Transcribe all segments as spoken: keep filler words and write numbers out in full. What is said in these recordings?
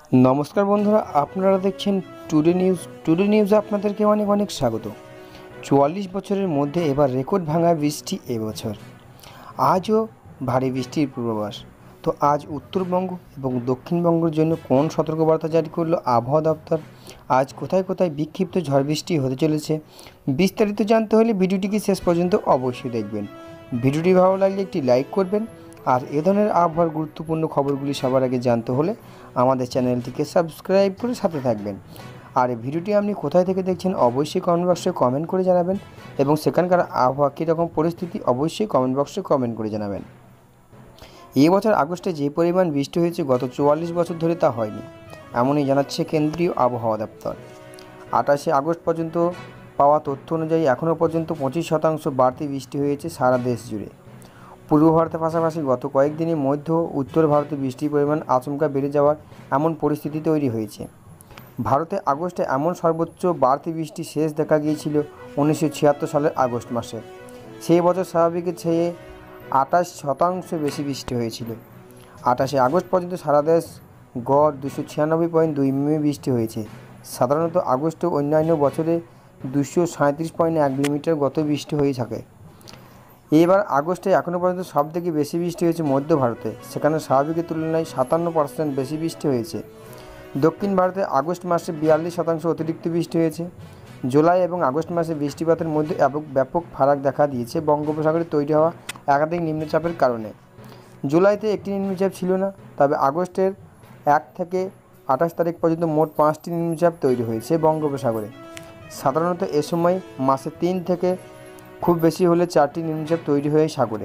नमस्कार बंधुरा आपनारा देखছেন टुडे নিউজ टुडे নিউজে আপনাদেরকে অনেক অনেক স্বাগত। চুয়াল্লিশ বছরের মধ্যে এবার রেকর্ড ভাঙা বৃষ্টি এবছর। আজও ভারী বৃষ্টির পূর্বাভাস। তো আজ উত্তরবঙ্গ এবং দক্ষিণবঙ্গের জন্য কোন সতর্কবার্তা জারি করলো আবহাওয়া দপ্তর, আজ কোথায় কোথায় বিক্ষিপ্ত ঝড় বৃষ্টি হতে চলেছে, বিস্তারিত জানতে হলে ভিডিওটিকে শেষ পর্যন্ত অবশ্যই দেখবেন। ভিডিওটি ভালো লাগলে একটি লাইক করবেন, আর এ ধরনের আবহাওয়ার গুরুত্বপূর্ণ খবরগুলি সবার আগে জানতে হলে আমাদের চ্যানেলটিকে সাবস্ক্রাইব করে সাথে থাকবেন। আর এই ভিডিওটি আপনি কোথায় থেকে দেখছেন অবশ্যই কমেন্ট বক্সে কমেন্ট করে জানাবেন, এবং সেখানকার আবহাওয়া কীরকম পরিস্থিতি অবশ্যই কমেন্ট বক্সে কমেন্ট করে জানাবেন। এই বছর আগস্টে যে পরিমাণ বৃষ্টি হয়েছে গত চুয়াল্লিশ বছর ধরে তা হয়নি, এমনই জানাচ্ছে কেন্দ্রীয় আবহাওয়া দপ্তর। আঠাশে আগস্ট পর্যন্ত পাওয়া তথ্য অনুযায়ী এখনও পর্যন্ত পঁচিশ শতাংশ বাড়তি বৃষ্টি হয়েছে সারা দেশ জুড়ে। পূর্ব ভারতের পাশাপাশি গত কয়েকদিনে মধ্য উত্তর ভারতে বৃষ্টির পরিমাণ আচমকা বেড়ে যাওয়ার এমন পরিস্থিতি তৈরি হয়েছে। ভারতে আগস্টে এমন সর্বোচ্চ বাড়তি বৃষ্টি শেষ দেখা গিয়েছিল উনিশশো ছিয়াত্তর সালের আগস্ট মাসে। সেই বছর স্বাভাবিকের চেয়ে আটাশ শতাংশ বেশি বৃষ্টি হয়েছিল। আঠাশে আগস্ট পর্যন্ত সারা দেশ গড় দুশো ছিয়ানব্বই পয়েন্ট দুই মিমি বৃষ্টি হয়েছে। সাধারণত আগস্ট অন্যান্য বছরে দুশো সাঁত্রিশ পয়েন্ট এক মিলিমিটার গত বৃষ্টি হয়ে থাকে। এবার আগস্টে এখনও পর্যন্ত সবথেকে বেশি বৃষ্টি হয়েছে মধ্য ভারতে, সেখানে স্বাভাবিকের তুলনায় সাতান্ন পার্সেন্ট বেশি বৃষ্টি হয়েছে। দক্ষিণ ভারতে আগস্ট মাসে বিয়াল্লিশ শতাংশ অতিরিক্ত বৃষ্টি হয়েছে। জুলাই এবং আগস্ট মাসে বৃষ্টিপাতের মধ্যে ব্যাপক ফারাক দেখা দিয়েছে বঙ্গোপসাগরে তৈরি হওয়া একাধিক নিম্নচাপের কারণে। জুলাইতে একটি নিম্নচাপ ছিল না, তবে আগস্টের এক থেকে আঠাশ তারিখ পর্যন্ত মোট পাঁচটি নিম্নচাপ তৈরি হয়েছে বঙ্গোপসাগরে। সাধারণত এ সময় মাসে তিন থেকে খুব বেশি হলে চারটি নিম্নচাপ তৈরি হয়ে সাগরে।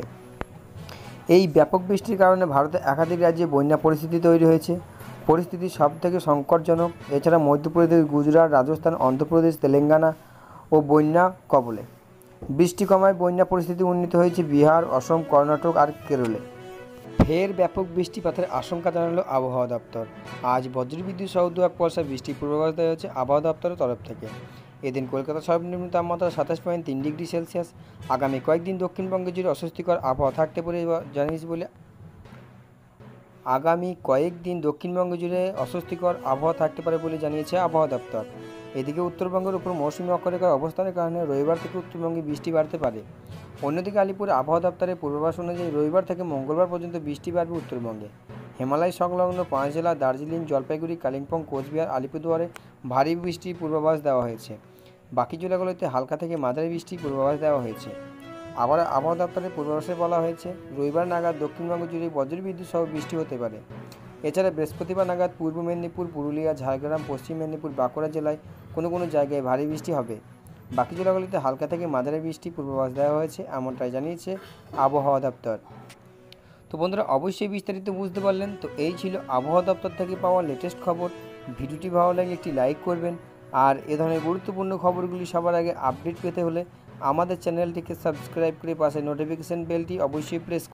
এই ব্যাপক বৃষ্টির কারণে ভারতে একাধিক রাজ্যে বন্যা পরিস্থিতি তৈরি হয়েছে। পরিস্থিতি সব থেকে সংকটজনক। এছাড়া মধ্যপ্রদেশ, গুজরাট, রাজস্থান, অন্ধ্রপ্রদেশ, তেলেঙ্গানা ও বন্যা কবলে। বৃষ্টি কমায় বন্যা পরিস্থিতি উন্নীত হয়েছে বিহার, অসম, কর্ণাটক আর কেরলে। ফের ব্যাপক বৃষ্টিপাতের আশঙ্কা জানালো আবহাওয়া দপ্তর। আজ বজ্রবিদ্যুৎ সহ দু এক পয়সা বৃষ্টির পূর্বাভাস দেওয়া হয়েছে আবহাওয়া দপ্তরের তরফ থেকে। এদিন কলকাতার সর্বনিম্ন তাপমাত্রা সাতাশ পয়েন্ট তিন ডিগ্রি সেলসিয়াস। আগামী কয়েকদিন দক্ষিণবঙ্গে জুড়ে অস্বস্তিকর আবহাওয়া থাকতে পারে জানিয়েছে বলে আগামী কয়েকদিন দক্ষিণবঙ্গ জুড়ে অস্বস্তিকর আবহাওয়া থাকতে পারে বলে জানিয়েছে আবহাওয়া দপ্তর। এদিকে উত্তরবঙ্গের উপর মৌসুমী অক্ষরেখার অবস্থানের কারণে রবিবার থেকে উত্তরবঙ্গে বৃষ্টি বাড়তে পারে। অন্যদিকে আলিপুর আবহাওয়া দপ্তরের পূর্বাভাস অনুযায়ী রবিবার থেকে মঙ্গলবার পর্যন্ত বৃষ্টি বাড়বে উত্তরবঙ্গে। হিমালয় সংলগ্ন পাঁচ জেলা দার্জিলিং, জলপাইগুড়ি, কালিম্পং, কোচবিহার, আলিপুরদুয়ারে ভারী বৃষ্টির পূর্বাভাস দেওয়া হয়েছে। বাকি জেলাগুলোতে হালকা থেকে মাঝারি বৃষ্টির পূর্বাভাস দেওয়া হয়েছে। আবার আবহাওয়া দপ্তরের পূর্বাভাসে বলা হয়েছে রবিবার নাগাদ দক্ষিণবঙ্গ জুড়ে বজ্রবিদ্যুৎ সহ বৃষ্টি হতে পারে। এছাড়া বৃহস্পতিবার নাগাদ পূর্ব মেদিনীপুর, পুরুলিয়া, ঝাড়গ্রাম, পশ্চিম মেদিনীপুর, বাঁকুড়া জেলায় কোনো কোনো জায়গায় ভারী বৃষ্টি হবে। বাকি জেলাগুলিতে হালকা থেকে মাঝারি বৃষ্টির পূর্বাভাস দেওয়া হয়েছে, এমনটাই জানিয়েছে আবহাওয়া দপ্তর। তো বন্ধুরা, অবশ্যই বিস্তারিত বুঝতে পারলেন। তো এই ছিল আবহাওয়া দপ্তর থেকে পাওয়া লেটেস্ট খবর। ভিডিওটি ভালো লাগলে একটি লাইক করবেন, আর এ ধরনের গুরুত্বপূর্ণ খবরগুলি সবার আগে আপডেট পেতে হলে আমাদের চ্যানেলটিকে সাবস্ক্রাইব করে পাশে নোটিফিকেশান বেলটি অবশ্যই প্রেস